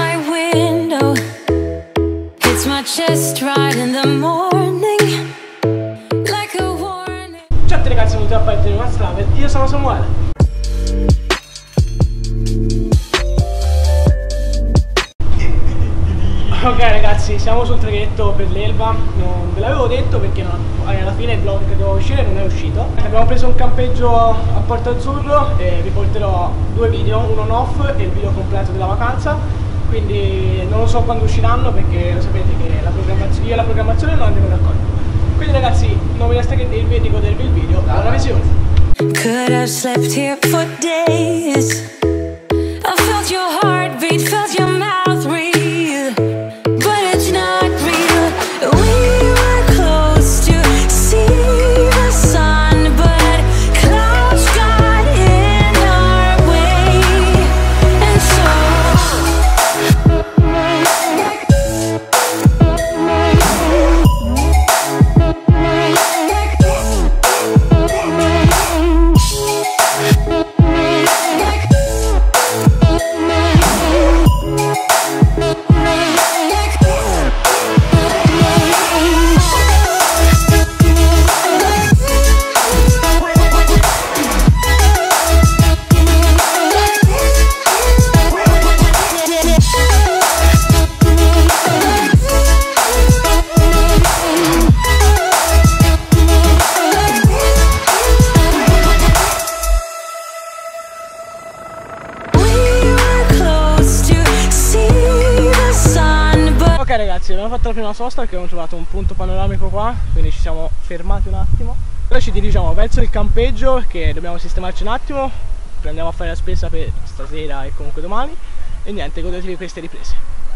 my window, hits my chest right in the morning, like a warning. Ciao a tutti ragazzi, benvenuti a parte di Maslaver, io sono Samuele. Ok ragazzi, siamo sul traghetto per l'Elba, non ve l'avevo detto perché alla fine il vlog che doveva uscire non è uscito. Abbiamo preso un campeggio a Porto Azzurro e vi porterò due video, uno on off e il video completo della vacanza. Quindi non lo so quando usciranno perché lo sapete che io e la programmazione non andiamo d'accordo. Quindi ragazzi, non vi resta che dirvi di godervi il video, buona visione! Could have slept here for days. I felt your heartbeat, felt your mouth breathe, but it's not real. We were close to see the sun, but clouds got in our way, and Ok ragazzi, abbiamo fatto la prima sosta perché abbiamo trovato un punto panoramico qua, quindi ci siamo fermati un attimo. Ora ci dirigiamo verso il campeggio perché dobbiamo sistemarci un attimo, andiamo a fare la spesa per stasera e comunque domani. E niente, godetevi queste riprese.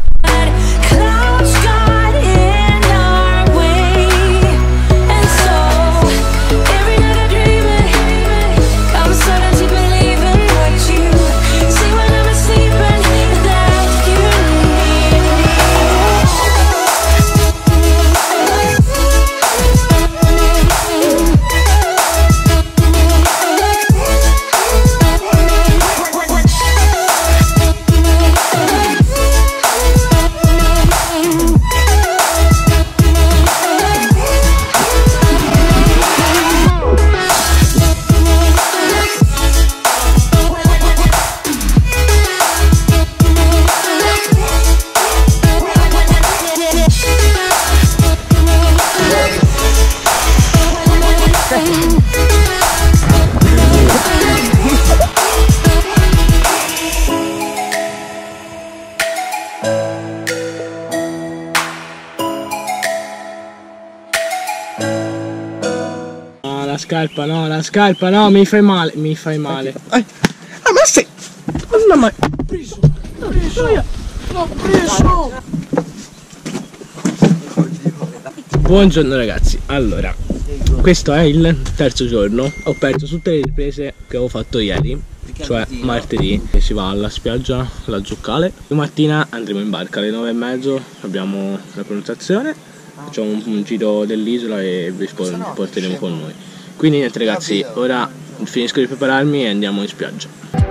La scarpa no, mi fai male, ma sei... No, ma... Preso! L'ho preso! Buongiorno ragazzi, allora, questo è il terzo giorno, ho perso tutte le riprese che avevo fatto ieri, cioè martedì, e si va alla spiaggia, la Giuccale. Domattina andremo in barca alle 9:30, abbiamo la prenotazione, facciamo un giro dell'isola e vi porteremo con noi. Quindi niente ragazzi, ora finisco di prepararmi e andiamo in spiaggia.